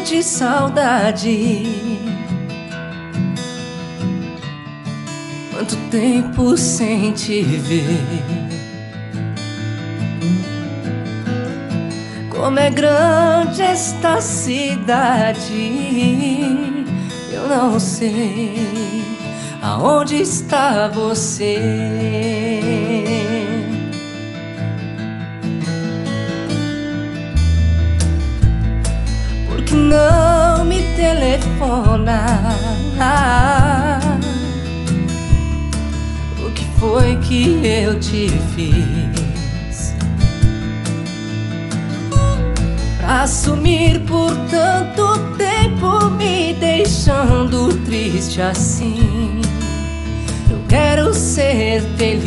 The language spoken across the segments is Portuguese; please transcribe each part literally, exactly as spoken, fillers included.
sente saudade. Quanto tempo sem te ver. Como é grande esta cidade, eu não sei aonde está você. Por que não me telefona? O que foi que eu te fiz pra sumir por tanto tempo, me deixando triste assim? Eu quero ser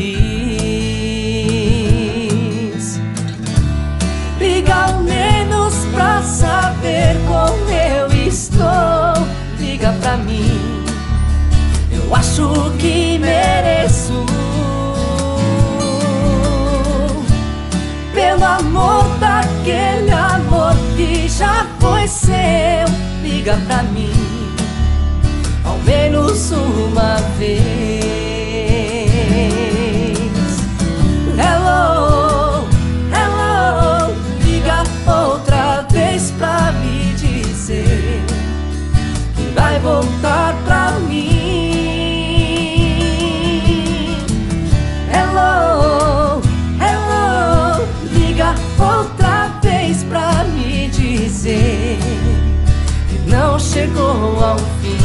feliz. Liga ao menos pra saber como eu estou. Liga pra mim, eu acho que mereço. Pelo amor daquele amor que já foi seu, liga pra mim ao menos uma vez. Hello, hello, liga outra vez pra me dizer que vai voltar pra mim. Hello, hello, liga outra vez pra me dizer que não chegou ao fim.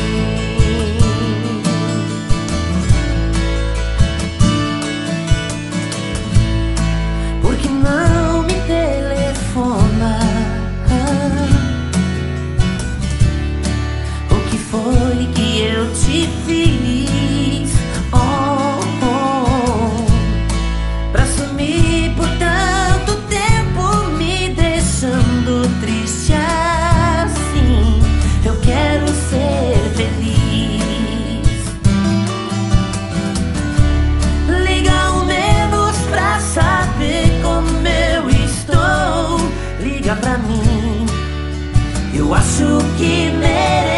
Por que não me telefona? O que foi que eu te fiz? Oh, oh, pra sumir por tanto tempo, me deixando triste assim? Eu quero ser feliz. Liga ao menos pra saber como eu estou. Liga pra mim, eu acho que mereço.